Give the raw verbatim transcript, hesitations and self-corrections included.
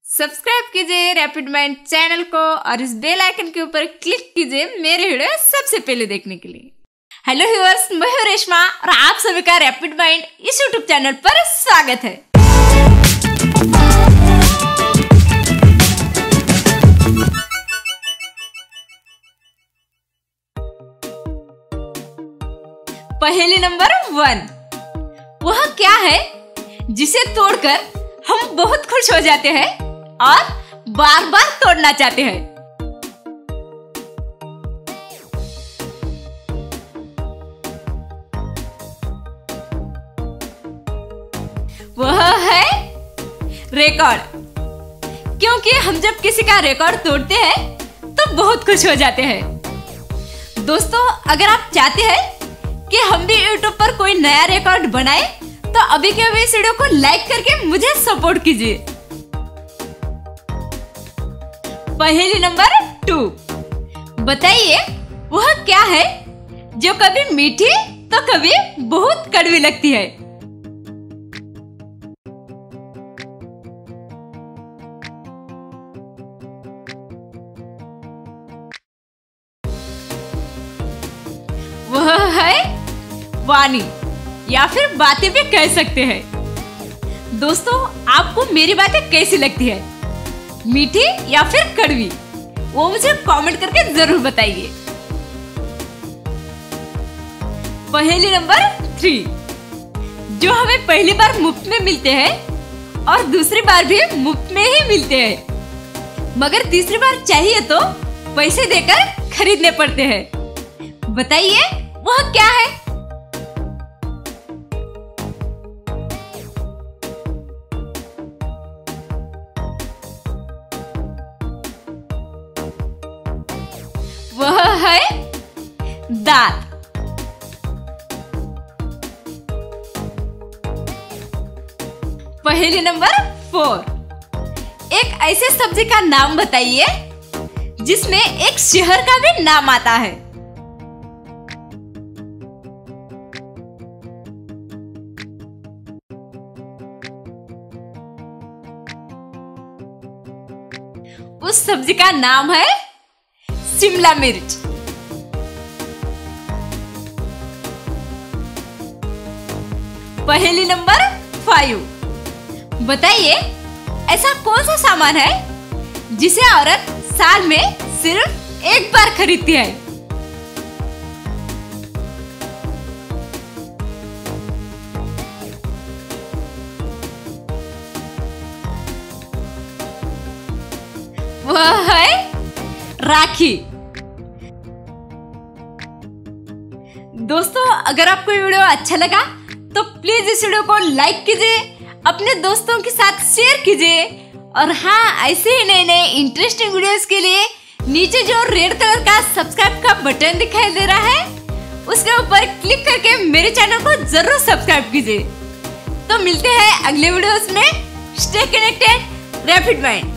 Subscribe कीजिए rapid mind channel को और इस बेल आइकन के ऊपर क्लिक कीजिए मेरे वीडियो सबसे पहले देखने के लिए। हेलो व्यूअर्स, मैं हूं रेशमा और आप सभी का रैपिड माइंड इस यूट्यूब चैनल पर स्वागत है। पहेली नंबर वन, वह क्या है जिसे तोड़कर हम बहुत खुश हो जाते हैं और बार बार तोड़ना चाहते हैं? वह है रिकॉर्ड। क्योंकि हम जब किसी का रिकॉर्ड तोड़ते हैं तो बहुत खुश हो जाते हैं। दोस्तों, अगर आप चाहते हैं कि हम भी यूट्यूब पर कोई नया रिकॉर्ड बनाए तो अभी के अभी इस वीडियो को लाइक करके मुझे सपोर्ट कीजिए। पहेली नंबर टू, बताइए वह क्या है जो कभी मीठी तो कभी बहुत कड़वी लगती है? वह है वाणी या फिर बातें भी कह सकते हैं। दोस्तों, आपको मेरी बातें कैसी लगती है, मीठी या फिर कड़वी? वो मुझे कमेंट करके जरूर बताइए। पहेली नंबर थ्री, जो हमें पहली बार मुफ्त में मिलते हैं और दूसरी बार भी मुफ्त में ही मिलते हैं, मगर तीसरी बार चाहिए तो पैसे देकर खरीदने पड़ते हैं। बताइए वह क्या है? वह है दांत। पहेली नंबर फोर, एक ऐसे सब्जी का नाम बताइए जिसमें एक शहर का भी नाम आता है। उस सब्जी का नाम है शिमला मिर्च। पहेली नंबर फाइव, बताइए ऐसा कौन सा सामान है जिसे औरत साल में सिर्फ एक बार खरीदती है? वह है राखी। दोस्तों, अगर आपको ये वीडियो अच्छा लगा तो प्लीज इस वीडियो को लाइक कीजिए, अपने दोस्तों के साथ शेयर कीजिए और हाँ, ऐसे ही नए नए इंटरेस्टिंग वीडियोस के लिए नीचे जो रेड कलर का सब्सक्राइब का बटन दिखाई दे रहा है उसके ऊपर क्लिक करके मेरे चैनल को जरूर सब्सक्राइब कीजिए। तो मिलते हैं अगले वीडियोस में। Stay connected, rapid mind.